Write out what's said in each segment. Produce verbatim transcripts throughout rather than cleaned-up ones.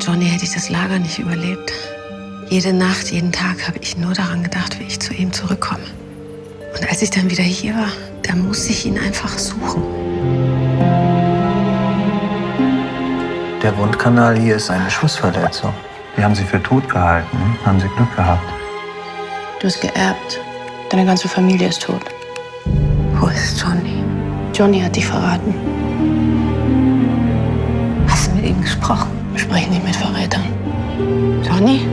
Johnny hätte ich das Lager nicht überlebt. Jede Nacht, jeden Tag habe ich nur daran gedacht, wie ich zu ihm zurückkomme. Und als ich dann wieder hier war, da musste ich ihn einfach suchen. Der Wundkanal hier ist eine Schussverletzung. Wir haben Sie für tot gehalten. Haben Sie Glück gehabt. Du hast geerbt. Deine ganze Familie ist tot. Wo ist Johnny? Johnny hat dich verraten. Hast du mit ihm gesprochen? Wir sprechen nicht mit Verrätern. Johnny?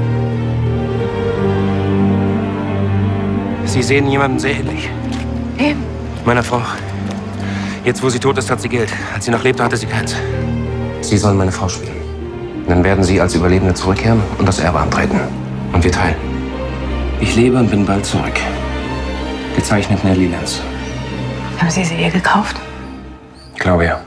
Sie sehen jemandem sehr ähnlich. Wem? Meiner Frau. Jetzt, wo sie tot ist, hat sie Geld. Als sie noch lebte, hatte sie keins. Sie sollen meine Frau spielen. Dann werden Sie als Überlebende zurückkehren und das Erbe antreten. Und wir teilen. Ich lebe und bin bald zurück. Gezeichnet Nellie Lenz. Haben Sie sie ihr gekauft? Ich glaube ja.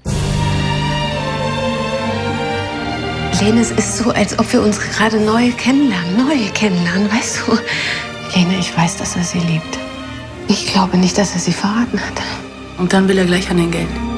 Lene, es ist so, als ob wir uns gerade neu kennenlernen. Neu kennenlernen, weißt du? Lene, ich weiß, dass er sie liebt. Ich glaube nicht, dass er sie verraten hat. Und dann will er gleich an den Geld.